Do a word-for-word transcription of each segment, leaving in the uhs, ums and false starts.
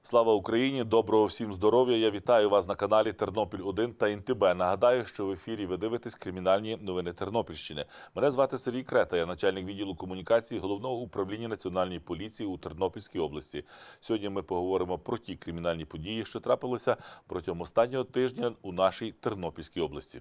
Слава Україні! Доброго всім здоров'я! Я вітаю вас на каналі Тернопіль один та ен те бе. Нагадаю, що в ефірі ви дивитесь кримінальні новини Тернопільщини. Мене звати Сергій Крета, я начальник відділу комунікації Головного управління Національної поліції у Тернопільській області. Сьогодні ми поговоримо про ті кримінальні події, що трапилися протягом останнього тижня у нашій Тернопільській області.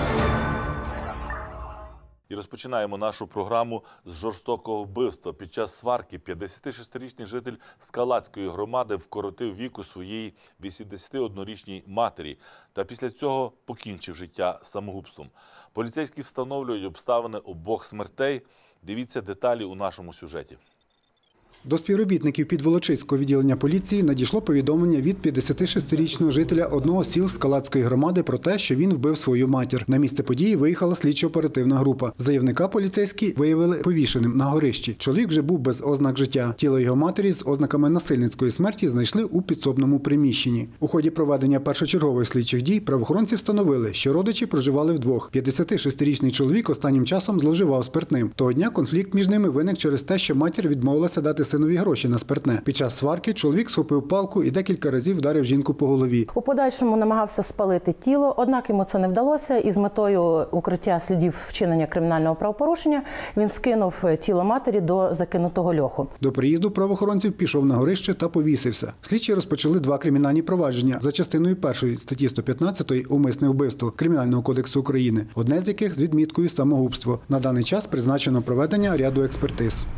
І розпочинаємо нашу програму з жорстокого вбивства. Під час сварки п'ятдесятишестирічний житель Скалацької громади вкоротив віку своїй вісімдесятиоднорічній матері та після цього покінчив життя самогубством. Поліцейські встановлюють обставини обох смертей. Дивіться деталі у нашому сюжеті. До співробітників Підволочиського відділення поліції надійшло повідомлення від п'ятдесятишестирічного жителя одного з сіл Скалацької громади про те, що він вбив свою матір. На місце події виїхала слідчо-оперативна група. Заявника поліцейські виявили повішеним на горищі. Чоловік вже був без ознак життя. Тіло його матері з ознаками насильницької смерті знайшли у підсобному приміщенні. У ході проведення першочергових слідчих дій правоохоронці встановили, що родичі проживали вдвох. п'ятдесятишестирічний чоловік останнім часом зловживав спиртним. Того дня конфлікт між ними виник через те, що матір відмовилася дати синові гроші на спиртне. Під час сварки чоловік схопив палку і декілька разів вдарив жінку по голові. У подальшому намагався спалити тіло, однак йому це не вдалося, і з метою укриття слідів вчинення кримінального правопорушення він скинув тіло матері до закинутого льоху. До приїзду правоохоронців пішов на горище та повісився. Слідчі розпочали два кримінальні провадження за частиною першої статті сто п'ятнадцять «Умисне вбивство» Кримінального кодексу України, одне з яких з відміткою «самогубство». На даний час призначено проведення ряду експертиз.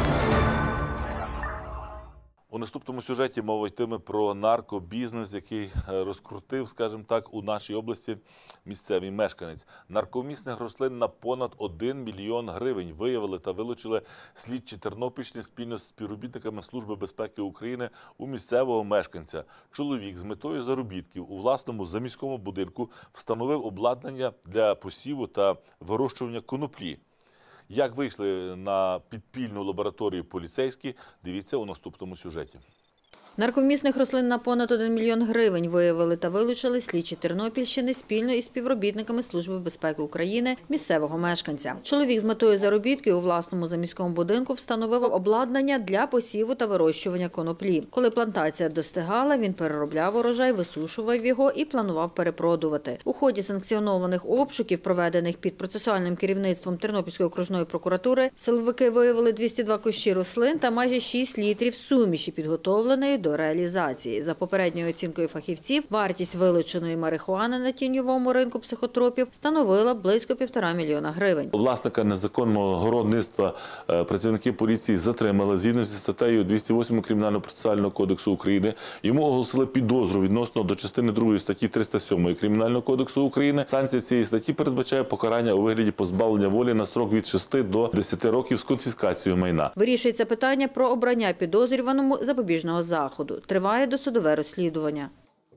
У наступному сюжеті мова йтиме про наркобізнес, який розкрутив, скажімо так, у нашій області місцевий мешканець. Наркомісних рослин на понад один мільйон гривень виявили та вилучили слідчі Тернопільщини спільно з співробітниками Служби безпеки України у місцевого мешканця. Чоловік з метою заробітків у власному заміському будинку встановив обладнання для посіву та вирощування коноплі. Як вийшли на підпільну лабораторію поліцейські, дивіться у наступному сюжеті. Наркомісних рослин на понад один мільйон гривень виявили та вилучили слідчі Тернопільщини спільно із співробітниками Служби безпеки України місцевого мешканця. Чоловік з метою заробітки у власному заміському будинку встановив обладнання для посіву та вирощування коноплі. Коли плантація достигала, він переробляв урожай, висушував його і планував перепродувати. У ході санкціонованих обшуків, проведених під процесуальним керівництвом Тернопільської окружної прокуратури, силовики виявили двісті два кущі рослин та майже шість літрів суміші, підготовленої до до реалізації. За попередньою оцінкою фахівців, вартість вилученої марихуани на тіньовому ринку психотропів становила близько півтора мільйона гривень. Власника незаконного городництва працівники поліції затримали згідно зі статтею двісті восьмою Кримінального процесуального кодексу України. Йому оголосили підозру відносно до частини другої статті триста сьомої Кримінального кодексу України. Санкція цієї статті передбачає покарання у вигляді позбавлення волі на строк від шести до десяти років з конфіскацією майна. Вирішується питання про обрання підозрюваному запобіжного заходу. Триває досудове розслідування.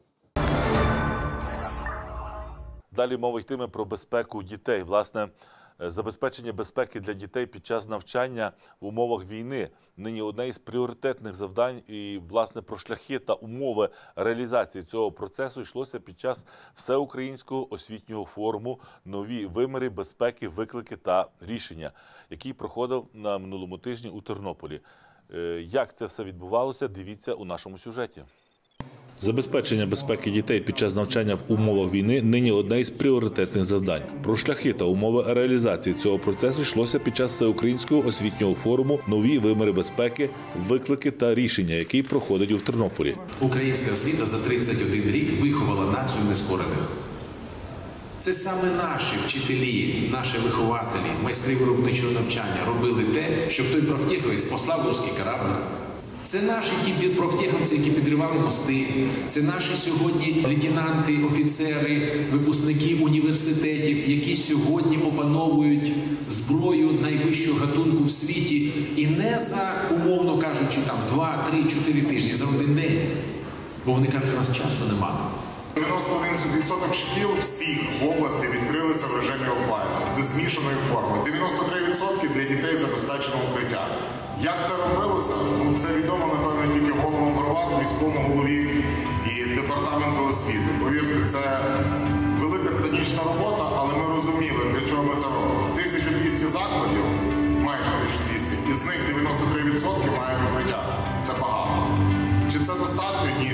Далі мова йтиме про безпеку дітей. Власне, забезпечення безпеки для дітей під час навчання в умовах війни нині одне із пріоритетних завдань. І, власне, про шляхи та умови реалізації цього процесу йшлося під час Всеукраїнського освітнього форуму «Нові виміри безпеки, виклики та рішення», який проходив на минулому тижні у Тернополі. Як це все відбувалося, дивіться у нашому сюжеті. Забезпечення безпеки дітей під час навчання в умовах війни нині одне із пріоритетних завдань. Про шляхи та умови реалізації цього процесу йшлося під час Всеукраїнського освітнього форуму «Нові виміри безпеки, виклики та рішення», який проходить у Тернополі. Українська освіта за тридцять один рік виховала націю нескорених. Це саме наші вчителі, наші вихователі, майстри виробничого навчання робили те, щоб той профтеховець послав руський корабль. Це наші ті профтеховці, які підривали мости. Це наші сьогодні лейтенанти, офіцери, випускники університетів, які сьогодні опановують зброю найвищого гатунку в світі. І не за, умовно кажучи, там два, три, чотири тижні, за один день. Бо вони кажуть, у нас часу немає. дев'яносто один відсоток шкіл всіх в області відкрилися в режимі офлайну з змішаною формою. дев'яносто три відсотки для дітей забезпечено укриття. Як це робилося? Ну, це відомо, напевно, тільки головам громад, міському голові і департаменту освіти. Повірте, це велика титанічна робота, але ми розуміли, для чого ми це робимо. тисяча двісті закладів, майже тисяча двісті, із них дев'яносто три відсотки мають укриття. Це багато. Чи це достатньо? Ні.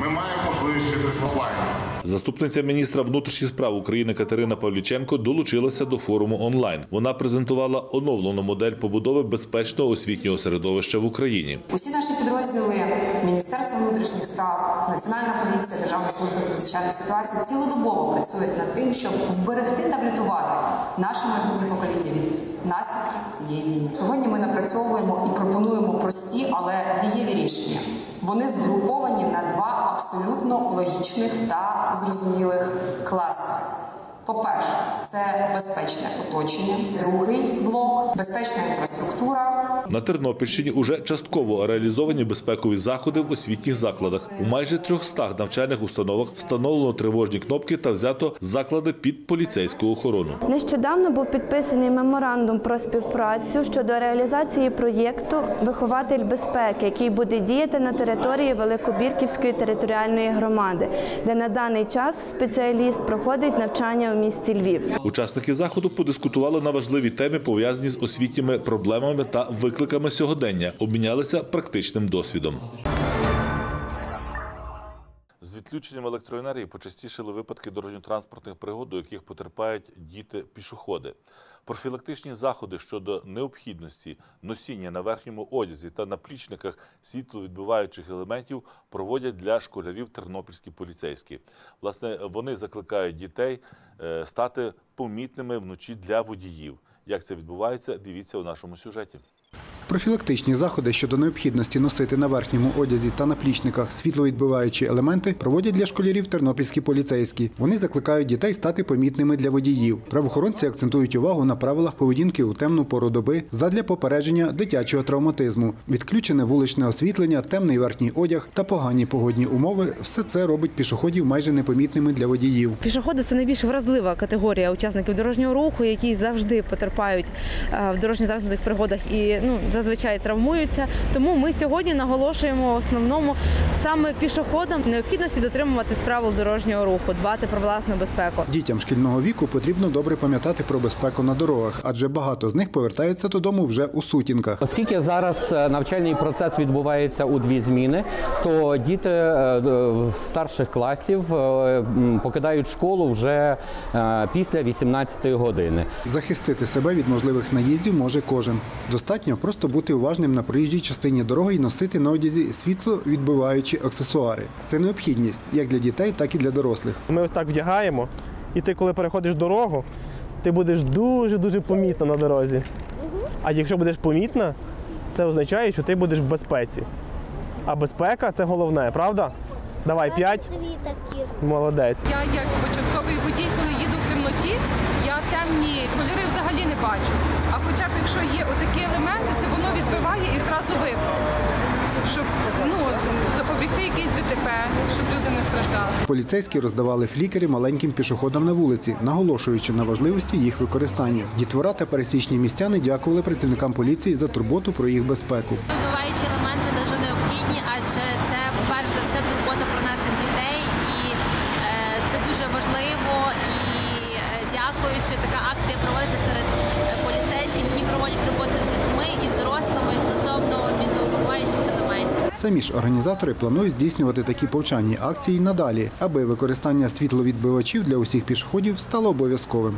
Ми маємо можливість вчитись в офлайні. Заступниця міністра внутрішніх справ України Катерина Павліченко долучилася до форуму онлайн. Вона презентувала оновлену модель побудови безпечного освітнього середовища в Україні. Усі наші підрозділи Міністерства внутрішніх справ, Національна поліція, Державна служба з надзвичайних ситуацій цілодобово працюють над тим, щоб вберегти та врятувати наше майбутнє покоління від наслідків цієї війни. Сьогодні ми напрацьовуємо і пропонуємо прості, але дієві рішення. Вони згруповані на два абсолютно логічних та зрозумілих кластери. По-перше, це безпечне оточення. Другий блок – безпечна інфраструктура. На Тернопільщині уже частково реалізовані безпекові заходи в освітніх закладах. У майже трьохстах навчальних установах встановлено тривожні кнопки та взято заклади під поліцейську охорону. Нещодавно був підписаний меморандум про співпрацю щодо реалізації проєкту «Вихователь безпеки», який буде діяти на території Великобірківської територіальної громади, де на даний час спеціаліст проходить навчання у місті Львів. Учасники заходу подискутували на важливі теми, пов'язані з освітніми проблемами та викликами сьогодення, обмінялися практичним досвідом. З відключенням електроенергії почастішили випадки дорожньо-транспортних пригод, у яких потерпають діти-пішоходи. Профілактичні заходи щодо необхідності носіння на верхньому одязі та наплічниках світловідбиваючих елементів проводять для школярів тернопільські поліцейські. Власне, вони закликають дітей стати помітними вночі для водіїв. Як це відбувається, дивіться у нашому сюжеті. Профілактичні заходи щодо необхідності носити на верхньому одязі та наплічниках світловідбиваючі елементи проводять для школярів тернопільські поліцейські. Вони закликають дітей стати помітними для водіїв. Правоохоронці акцентують увагу на правилах поведінки у темну пору доби задля попередження дитячого травматизму. Відключене вуличне освітлення, темний верхній одяг та погані погодні умови – все це робить пішоходів майже непомітними для водіїв. Пішоходи – це найбільш вразлива категорія учасників дорожнього руху, які завжди потерпають в дорожньо-транспортних пригодах і ну, зазвичай травмуються. Тому ми сьогодні наголошуємо в основному саме пішоходам необхідності дотримуватись правил дорожнього руху, дбати про власну безпеку. Дітям шкільного віку потрібно добре пам'ятати про безпеку на дорогах, адже багато з них повертаються додому вже у сутінках. Оскільки зараз навчальний процес відбувається у дві зміни, то діти старших класів покидають школу вже після вісімнадцятої години. Захистити себе від можливих наїздів може кожен. Достатньо просто бути уважним на проїжджій частині дороги і носити на одязі світловідбиваючі аксесуари. Це необхідність як для дітей, так і для дорослих. Ми ось так вдягаємо, і ти, коли переходиш дорогу, ти будеш дуже-дуже помітна на дорозі. А якщо будеш помітна, це означає, що ти будеш в безпеці. А безпека – це головне, правда? Давай, п'ять. Молодець. Я як початковий водій, коли їду в темноті, я темні кольори взагалі не бачу. А хоча б якщо є отакі елементи, це воно відбиває і зразу видно. Щоб ну, запобігти якийсь ДТП, щоб люди не страждали. Поліцейські роздавали флікери маленьким пішоходам на вулиці, наголошуючи на важливості їх використання. Дітвора та пересічні містяни дякували працівникам поліції за турботу про їх безпеку. Відбиваючі елементи дуже необхідні, адже це, перш за все, турбота про наших дітей. І е, це дуже важливо. І е, дякую, що така акція проводиться серед поліцейських, які проводять роботу з дітьми і з дорослими стосовно світловідбиваючих елементів. Самі ж організатори планують здійснювати такі повчальні акції надалі, аби використання світловідбивачів для усіх пішоходів стало обов'язковим.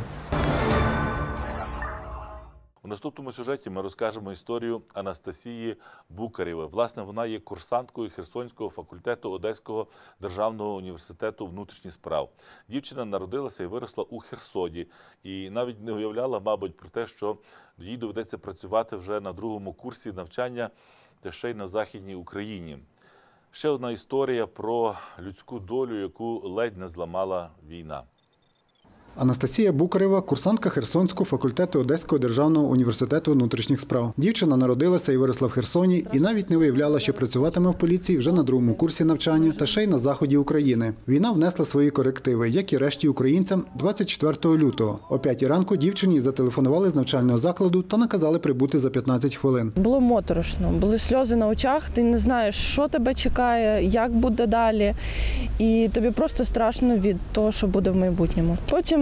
У наступному сюжеті ми розкажемо історію Анастасії Букарєвої. Власне, вона є курсанткою Херсонського факультету Одеського державного університету внутрішніх справ. Дівчина народилася і виросла у Херсоні. І навіть не уявляла, мабуть, про те, що їй доведеться працювати вже на другому курсі навчання, та ще й на Західній Україні. Ще одна історія про людську долю, яку ледь не зламала війна. Анастасія Букарєва – курсантка Херсонського факультету Одеського державного університету внутрішніх справ. Дівчина народилася і виросла в Херсоні і навіть не виявляла, що працюватиме в поліції вже на другому курсі навчання та ще й на заході України. Війна внесла свої корективи, як і решті українцям, двадцять четвертого лютого. О п'ятій ранку дівчині зателефонували з навчального закладу та наказали прибути за п'ятнадцять хвилин. Було моторошно, були сльози на очах, ти не знаєш, що тебе чекає, як буде далі. І тобі просто страшно від того, що буде в майбутньому. Потім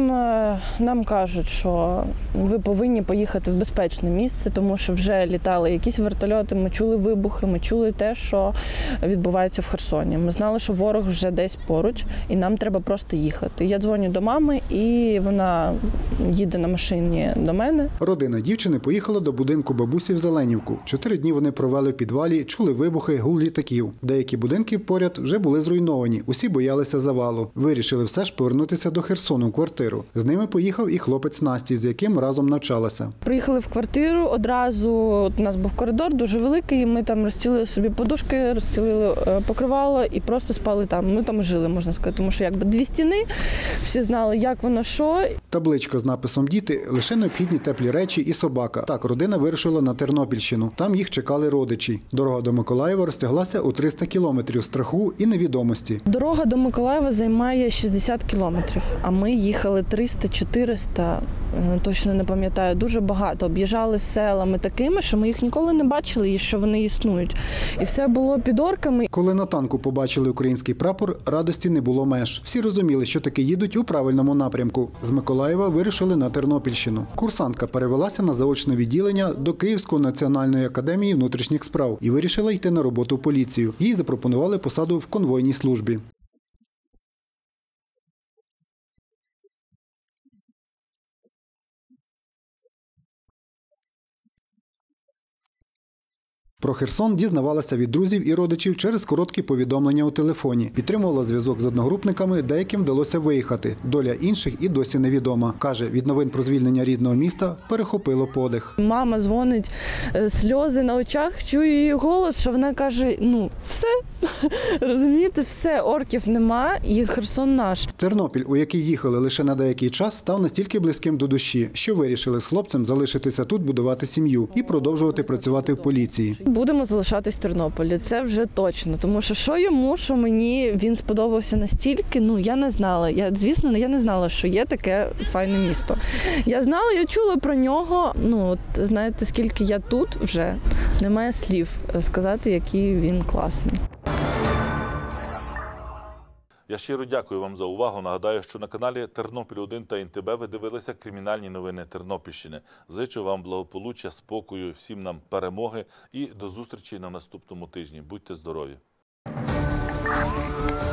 Потім е, нам кажуть, що ви повинні поїхати в безпечне місце, тому що вже літали якісь вертольоти, ми чули вибухи, ми чули те, що відбувається в Херсоні. Ми знали, що ворог вже десь поруч, і нам треба просто їхати. Я дзвоню до мами, і вона їде на машині до мене. Родина дівчини поїхала до будинку бабусі в Зеленівку. Чотири дні вони провели в підвалі, чули вибухи, гул літаків. Деякі будинки поряд вже були зруйновані, усі боялися завалу. Вирішили все ж повернутися до Херсону в квартиру. З ними поїхав і хлопець Насті, з яким разом навчалася. Приїхали в квартиру, одразу у нас був коридор дуже великий, і ми там розстілили собі подушки, розстілили покривало і просто спали там. Ми там жили, можна сказати, тому що якби дві стіни, всі знали, як воно, що. Табличка з написом «Діти» – лише необхідні теплі речі і собака. Так, родина вирушила на Тернопільщину. Там їх чекали родичі. Дорога до Миколаєва розтяглася у триста кілометрів страху і невідомості. Дорога до Миколаєва займає шістдесят кілометрів, а ми їхали триста-чотириста, точно не пам'ятаю, дуже багато. Об'їжджали селами такими, що ми їх ніколи не бачили і що вони існують. І все було під орками. Коли на танку побачили український прапор, радості не було меж. Всі розуміли, що таки їдуть у правильному напрямку. З Миколаєва вирушили на Тернопільщину. Курсантка перевелася на заочне відділення до Київської національної академії внутрішніх справ і вирішила йти на роботу в поліцію. Їй запропонували посаду в конвойній службі. Про Херсон дізнавалася від друзів і родичів через короткі повідомлення у телефоні. Підтримувала зв'язок з одногрупниками, деяким вдалося виїхати. Доля інших і досі невідома. Каже, від новин про звільнення рідного міста перехопило подих. Мама дзвонить, сльози на очах, чую її голос, що вона каже, ну все, розумієте, все, орків нема і Херсон наш. Тернопіль, у який їхали лише на деякий час, став настільки близьким до душі, що вирішили з хлопцем залишитися тут, будувати сім'ю і продовжувати працювати в поліції. Будемо залишатись в Тернополі, це вже точно, тому що що йому, що мені, він сподобався настільки, ну я не знала, я, звісно, я не знала, що є таке файне місто. Я знала, я чула про нього, ну от знаєте, скільки я тут вже, немає слів сказати, який він класний. Я щиро дякую вам за увагу. Нагадаю, що на каналі Тернопіль один та ен те бе ви дивилися кримінальні новини Тернопільщини. Зичу вам благополуччя, спокою, всім нам перемоги і до зустрічі на наступному тижні. Будьте здорові!